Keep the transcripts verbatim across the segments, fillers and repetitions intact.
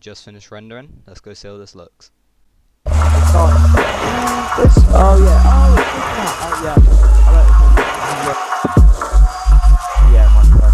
just finished rendering. Let's go see how this looks. It's not. This, oh yeah, oh, it's that. Oh yeah. I like it. Yeah, Minecraft.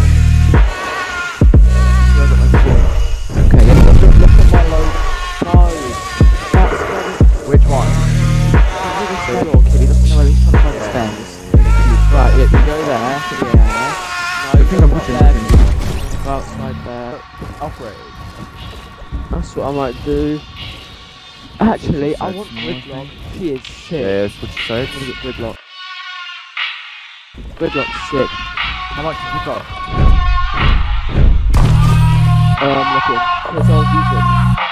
Okay, let's look, look at my load. No, that's very... Which one? He's a little kid, he doesn't know where he's trying to find his fence. Right, yeah, you go there. Yeah. No, you think I'm pushing there. Go outside there. Operate. That's what I might do. Actually, I want gridlock. She is sick. Yeah, that's what you said. I'm gonna get gridlock. Gridlock's sick. How much have you got? Um, looking. Because I was using.